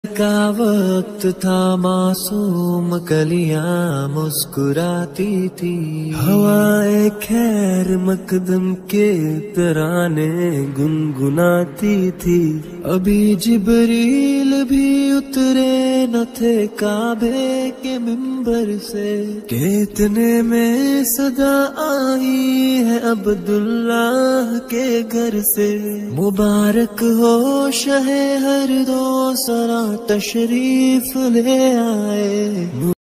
का वक्त था, मासूम कलियां मुस्कुराती थी। हवाए खैर मकदम के तराने गुनगुनाती थी। अभी जिबरील भी उतरे न थे काबे के मिंबर से, कि इतने में सदा आई है अब्दुल्लाह के घर से। मुबारक हो शहे हर दो सरा तशरीफ ले आए।